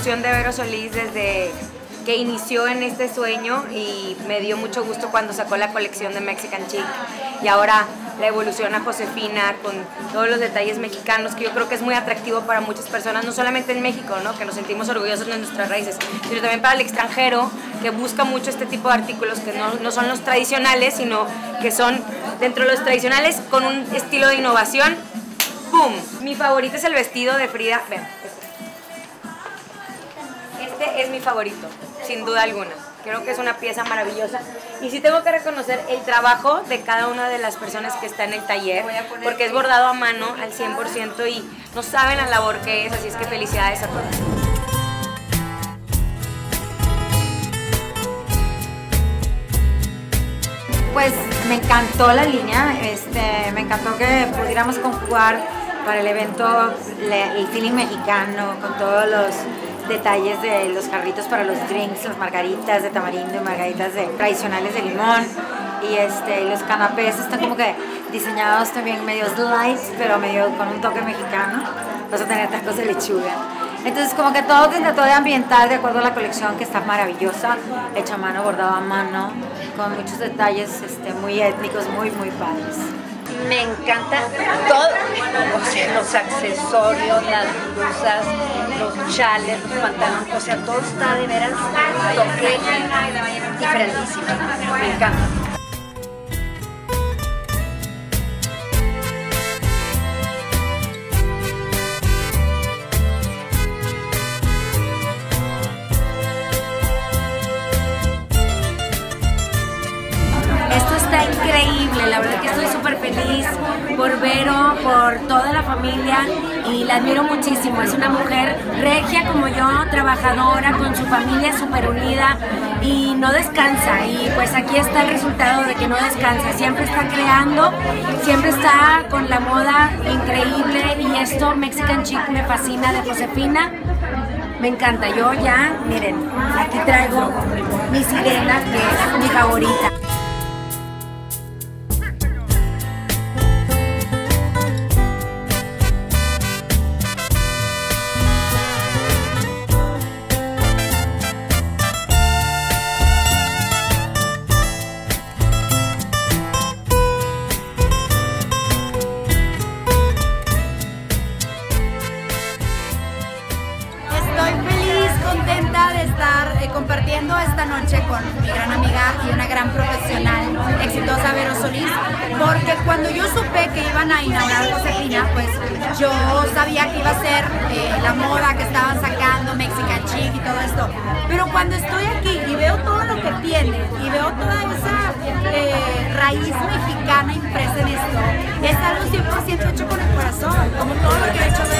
evolución de Vero Solís desde que inició en este sueño, y me dio mucho gusto cuando sacó la colección de Mexican Chic, y ahora la evolución a Josefina con todos los detalles mexicanos, que yo creo que es muy atractivo para muchas personas, no solamente en México, ¿no?, que nos sentimos orgullosos de nuestras raíces, sino también para el extranjero, que busca mucho este tipo de artículos que no son los tradicionales, sino que son dentro de los tradicionales con un estilo de innovación. ¡Pum! Mi favorito es el vestido de Frida. Vean, este es mi favorito, sin duda alguna. Creo que es una pieza maravillosa. Y sí tengo que reconocer el trabajo de cada una de las personas que está en el taller, porque es bordado a mano al 100% y no saben la labor que es, así es que felicidades a todos. Pues me encantó la línea, me encantó que pudiéramos conjugar para el evento el feeling mexicano con todos los detalles de los jarritos para los drinks, las margaritas de tamarindo y margaritas tradicionales de limón, y los canapés están como que diseñados también medios light, pero medio con un toque mexicano. Vas a tener tacos de lechuga. Entonces como que todo se trató de ambientar de acuerdo a la colección, que está maravillosa, hecha a mano, bordado a mano, con muchos detalles muy étnicos, muy padres. Me encanta todo, o sea, los accesorios, las blusas, los chales, los pantalones, o sea, todo está de veras toque diferentísimo. Me encanta. Esto está increíble, la verdad que estoy súper feliz por Vero, por toda la familia, y la admiro muchísimo. Es una mujer regia como yo, trabajadora, con su familia súper unida y no descansa. Y pues aquí está el resultado de que no descansa, siempre está creando, siempre está con la moda increíble, y esto Mexican Chic me fascina de Josefina. Me encanta, yo ya, miren, aquí traigo mi sirena, que es mi favorita. Contenta de estar compartiendo esta noche con mi gran amiga y una gran profesional, exitosa Vero Solís, porque cuando yo supe que iban a inaugurar Josefina, pues yo sabía que iba a ser la moda que estaban sacando, Mexican Chic y todo esto, pero cuando estoy aquí y veo todo lo que tiene y veo toda esa raíz mexicana impresa en esto, es algo 100% hecho con el corazón, como todo lo que he hecho